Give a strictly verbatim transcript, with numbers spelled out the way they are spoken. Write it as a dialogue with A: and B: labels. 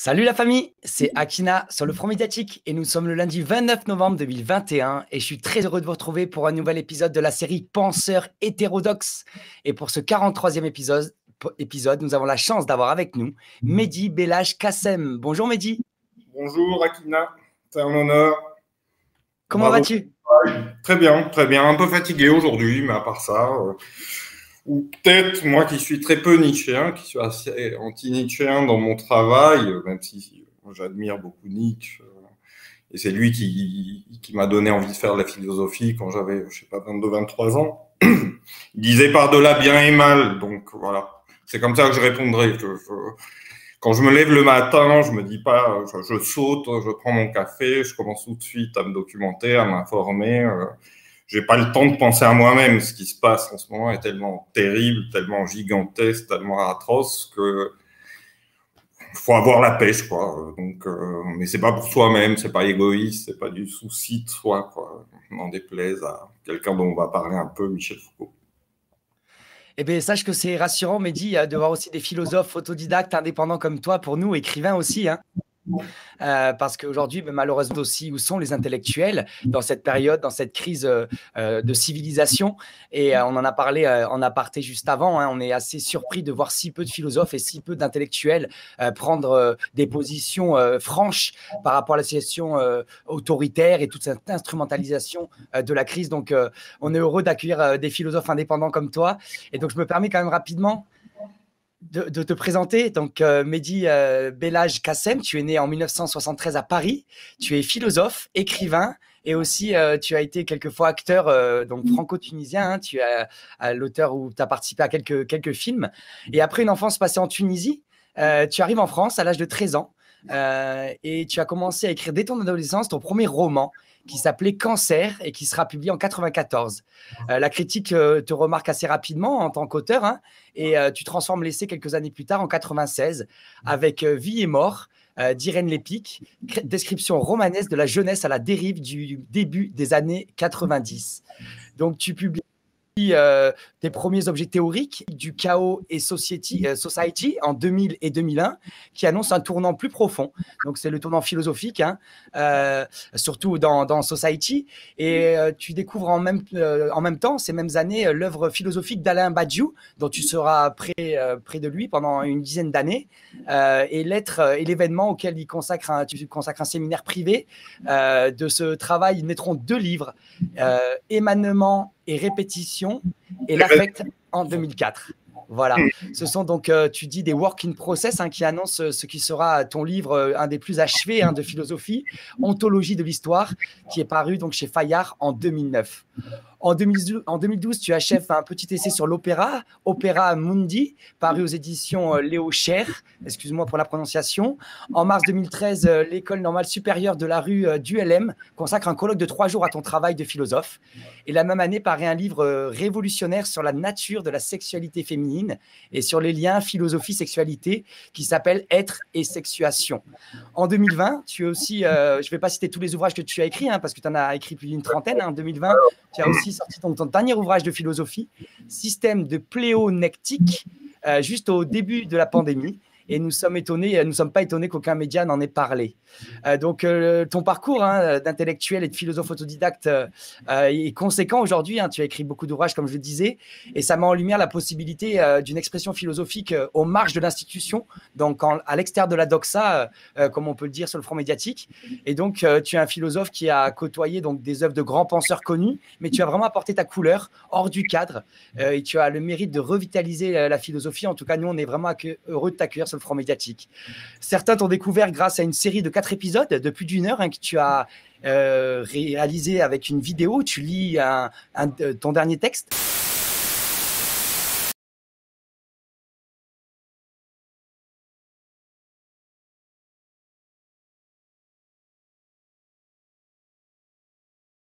A: Salut la famille, c'est Akina sur le Front Médiatique et nous sommes le lundi vingt-neuf novembre deux mille vingt et un et je suis très heureux de vous retrouver pour un nouvel épisode de la série Penseurs hétérodoxes. Et pour ce quarante-troisième épisode, épisode, nous avons la chance d'avoir avec nous Mehdi Belhaj Kassem. Bonjour Mehdi.
B: Bonjour Akina, c'est un honneur.
A: Comment vas-tu?
B: Très bien, très bien. Un peu fatigué aujourd'hui, mais à part ça... Euh... Ou peut-être, moi qui suis très peu nietzschéen, qui suis assez anti-nietzschéen dans mon travail, même si j'admire beaucoup Nietzsche, et c'est lui qui, qui m'a donné envie de faire de la philosophie quand j'avais, je sais pas, vingt-deux vingt-trois ans. Il disait par-delà bien et mal, donc voilà. C'est comme ça que je répondrai. Je, je, quand je me lève le matin, je me dis pas, je, je saute, je prends mon café, je commence tout de suite à me documenter, à m'informer. Euh, J'ai pas le temps de penser à moi-même. Ce qui se passe en ce moment est tellement terrible, tellement gigantesque, tellement atroce que faut avoir la pêche, quoi. Donc, euh, mais c'est pas pour soi-même, c'est pas égoïste, c'est pas du souci de soi, quoi. N'en déplaise à quelqu'un dont on va parler un peu, Michel Foucault.
A: Eh bien, sache que c'est rassurant, Mehdi, de voir aussi des philosophes autodidactes, indépendants comme toi, pour nous, écrivains aussi, hein. Euh, parce qu'aujourd'hui, malheureusement aussi, où sont les intellectuels dans cette période, dans cette crise euh, de civilisation? Et euh, on en a parlé euh, en aparté juste avant, hein, on est assez surpris de voir si peu de philosophes et si peu d'intellectuels euh, prendre euh, des positions euh, franches par rapport à la situation euh, autoritaire et toute cette instrumentalisation euh, de la crise. Donc, euh, on est heureux d'accueillir euh, des philosophes indépendants comme toi. Et donc, je me permets quand même rapidement De, de te présenter. Donc, euh, Mehdi euh, Belhaj Kassem, tu es né en mille neuf cent soixante-treize à Paris. Tu es philosophe, écrivain et aussi euh, tu as été quelquefois acteur euh, donc franco-tunisien. Hein, tu es euh, l'auteur où tu as participé à quelques, quelques films. Et après une enfance passée en Tunisie, euh, tu arrives en France à l'âge de treize ans euh, et tu as commencé à écrire dès ton adolescence ton premier roman qui s'appelait Cancer et qui sera publié en quatre-vingt-quatorze. Euh, la critique euh, te remarque assez rapidement en tant qu'auteur, hein, et euh, tu transformes l'essai quelques années plus tard en quatre-vingt-seize avec euh, Vie et mort euh, d'Irène Lépic, description romanesque de la jeunesse à la dérive du début des années quatre-vingt-dix. Donc tu publies Euh, tes premiers objets théoriques du Chaos et Society, euh, Society en deux mille et deux mille un, qui annonce un tournant plus profond. Donc, c'est le tournant philosophique, hein, euh, surtout dans, dans Society. Et euh, tu découvres en même, euh, en même temps, ces mêmes années, euh, l'œuvre philosophique d'Alain Badiou, dont tu seras près, euh, près de lui pendant une dizaine d'années, euh, et l'être euh, et l'événement auquel il consacre un, tu consacres un séminaire privé. Euh, de ce travail naîtront deux livres, euh, Émanement et répétition et l'affect en deux mille quatre. Voilà, ce sont donc, euh, tu dis, des work in process, hein, qui annoncent ce qui sera ton livre, euh, un des plus achevés, hein, de philosophie, Ontologie de l'histoire, qui est paru donc chez Fayard en deux mille neuf. En deux mille douze, en deux mille douze, tu achèves un petit essai sur l'opéra, Opéra Mundi, paru aux éditions euh, Léo Cher, excuse-moi pour la prononciation. En mars deux mille treize, euh, l'École normale supérieure de la rue euh, d'U L M consacre un colloque de trois jours à ton travail de philosophe. Et la même année paraît un livre euh, révolutionnaire sur la nature de la sexualité féminine et sur les liens philosophie-sexualité qui s'appelle Être et sexuation. En deux mille vingt, tu es aussi, euh, je ne vais pas citer tous les ouvrages que tu as écrits, hein, parce que tu en as écrit plus d'une trentaine. En hein, deux mille vingt, tu as aussi sorti ton, ton dernier ouvrage de philosophie, Système de pléonectique, euh, juste au début de la pandémie. Et nous sommes étonnés, nous ne sommes pas étonnés qu'aucun média n'en ait parlé. Euh, donc, euh, ton parcours, hein, d'intellectuel et de philosophe autodidacte euh, est conséquent aujourd'hui. Hein. Tu as écrit beaucoup d'ouvrages, comme je le disais, et ça met en lumière la possibilité euh, d'une expression philosophique euh, aux marges de l'institution, donc en, à l'extérieur de la doxa, euh, comme on peut le dire sur le front médiatique. Et donc, euh, tu es un philosophe qui a côtoyé donc, des œuvres de grands penseurs connus, mais tu as vraiment apporté ta couleur hors du cadre, euh, et tu as le mérite de revitaliser euh, la philosophie. En tout cas, nous, on est vraiment heureux de t'accueillir sur le front médiatique. Certains t'ont découvert grâce à une série de quatre épisodes de plus d'une heure, hein, que tu as euh, réalisé avec une vidéo. Tu lis un, un, ton dernier texte.